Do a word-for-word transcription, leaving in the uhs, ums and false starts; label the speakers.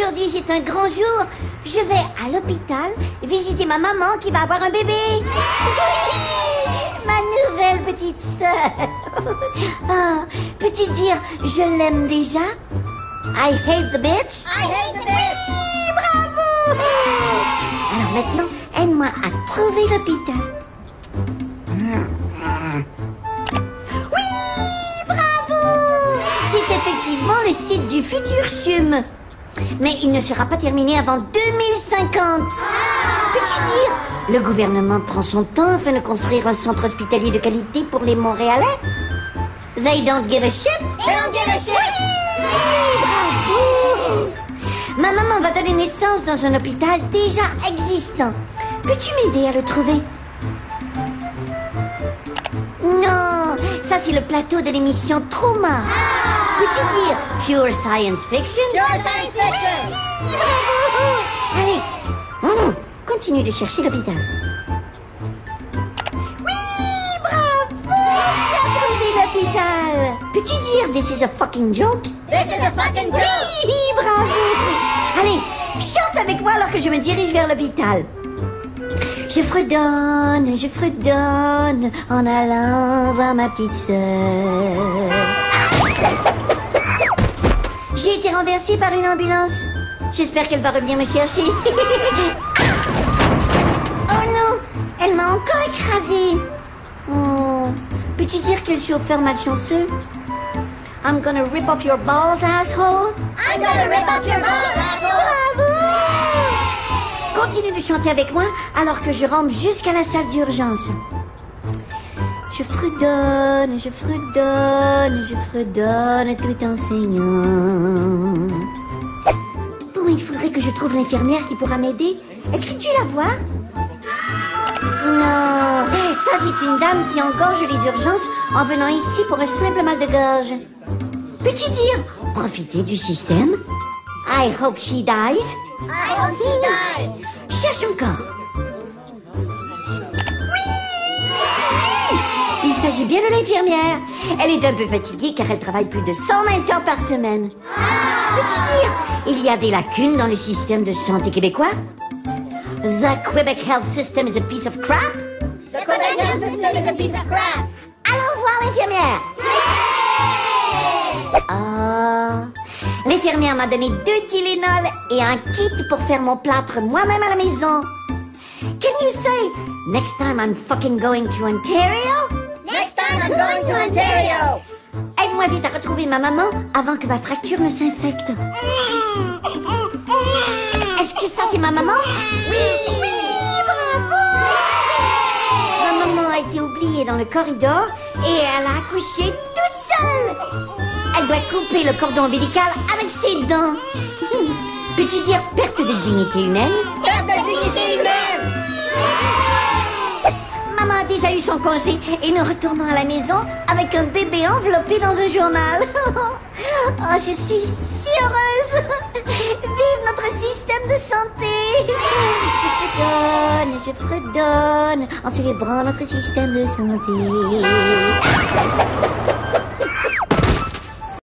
Speaker 1: Aujourd'hui, c'est un grand jour. Je vais à l'hôpital visiter ma maman qui va avoir un bébé. Ma nouvelle petite sœur. Oh, peux-tu dire je l'aime déjà? I hate the bitch.
Speaker 2: I hate the bitch.
Speaker 1: Oui, bravo. Alors maintenant, aide-moi à trouver l'hôpital. Oui, bravo. C'est effectivement le site du futur C H U M. Mais il ne sera pas terminé avant deux mille cinquante. Peux-tu dire, le gouvernement prend son temps afin de construire un centre hospitalier de qualité pour les Montréalais? They don't give a shit.
Speaker 2: They don't give a shit.
Speaker 1: Oui, bravo. Ma maman va donner naissance dans un hôpital déjà existant. Peux-tu m'aider à le trouver? Non, ça c'est le plateau de l'émission Trauma. Peux-tu dire Pure Science Fiction?
Speaker 2: Pure Science Fiction.
Speaker 1: Allez, mmh, continue de chercher l'hôpital. Oui, bravo, tu as trouvé l'hôpital. Peux-tu dire This is a fucking joke?
Speaker 2: This is a fucking joke.
Speaker 1: Oui, bravo. Allez, chante avec moi alors que je me dirige vers l'hôpital. Je fredonne, je fredonne en allant voir ma petite sœur. J'ai été renversée par une ambulance. J'espère qu'elle va revenir me chercher. Oh non, elle m'a encore écrasée. Oh, peux-tu dire quel chauffeur malchanceux? I'm gonna rip off your balls, asshole.
Speaker 2: I'm gonna rip off your balls, asshole.
Speaker 1: Bravo! Continue de chanter avec moi alors que je rampe jusqu'à la salle d'urgence. Je fredonne, je fredonne, je fredonne tout en saignant. Bon, il faudrait que je trouve l'infirmière qui pourra m'aider. Est-ce que tu la vois? Non, ça c'est une dame qui engorge les urgences en venant ici pour un simple mal de gorge. Peux-tu dire profiter du système? I hope she dies.
Speaker 2: I hope she dies.
Speaker 1: Cherche encore. Oui! Il s'agit bien de l'infirmière. Elle est un peu fatiguée car elle travaille plus de cent vingt heures par semaine. Peux-tu dire, il y a des lacunes dans le système de santé québécois? The Quebec Health System is a piece of crap?
Speaker 2: The Quebec Health System is a piece of crap.
Speaker 1: Allons voir l'infirmière. Oh, l'infirmière m'a donné deux Tylenol et un kit pour faire mon plâtre moi-même à la maison. Can you say, next time I'm fucking going to Ontario?
Speaker 2: Next time I'm going to Ontario.
Speaker 1: Aide-moi vite à retrouver ma maman avant que ma fracture ne s'infecte. Est-ce que ça c'est ma maman?
Speaker 2: Oui.
Speaker 1: Oui, bravo! Ma maman a été oubliée dans le corridor et elle a accouché toute seule. Elle doit couper le cordon ombilical avec ses dents. Peux-tu dire perte de dignité humaine?
Speaker 2: Perte de dignité humaine.
Speaker 1: Maman a déjà eu son congé et nous retournons à la maison avec un bébé enveloppé dans un journal. Oh, je suis si heureuse. Vive notre système de santé. Je fredonne, je fredonne en célébrant notre système de santé.